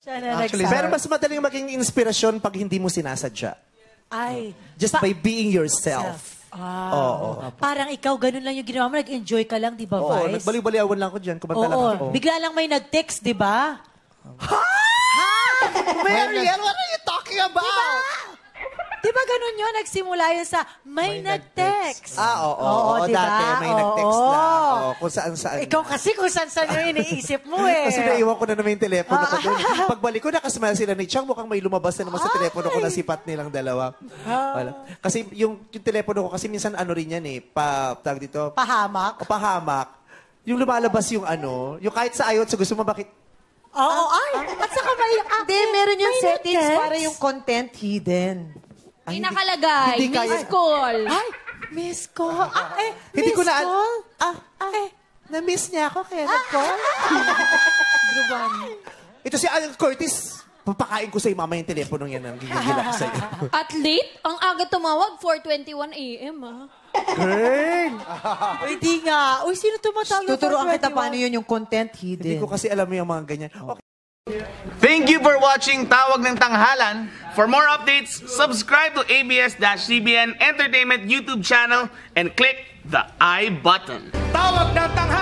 Actually, pero mas madaling maging inspirasyon pag hindi mo sinasadya. Ay. Just by being yourself. Oo. Parang ikaw, ganun lang yung ginawa mo. Nag-enjoy ka lang, di ba, Oo, Vice? nagbaliw-baliawan lang ako dyan. Kumanta lang ako. Bigla lang may nag-text, di ba? Mariel, what are you talking about? Di ba ganun yun? Nagsimula yun sa may nag-text. Oo, diba? dati may nag-text na. Oo, kung saan-saan. Ikaw kasi kung saan-saan yung iniisip mo eh. Kasi naiwan ko na naman yung telepono ko doon. Pagbalik ko, nakasama sila ni Chang, mukhang may lumabas na naman sa telepono ko na sipat nilang dalawa. Wala. Kasi yung telepono ko, kasi minsan ano rin yan eh, tawag dito. Pahamak? Pahamak. Yung lumalabas yung yung kahit sa ayot, so gusto mo bakit? Oo, ay. At saka may... Hindi, meron yung may settings nag-text? para yung content hidden. May nakalagay, hindi kaya- miss call. Ay, miss call. Hindi ko na... miss call? Na-miss niya ako kaya nag-call. Ito si Alan Curtis. Papakain ko sa'yo mama yung telepono yan ang gigigila ko sa'yo. At late, ang aga tumawag, 4:21 a.m. Girl! Hindi nga. Uy, sino tumatawag? Tuturuan kita paano yun yung content hidden. Hindi ko kasi alam yung mga ganyan. Okay. Thank you for watching Tawag ng Tanghalan. For more updates, subscribe to ABS-CBN Entertainment YouTube channel and click the I button. Tawag ng Tanghalan!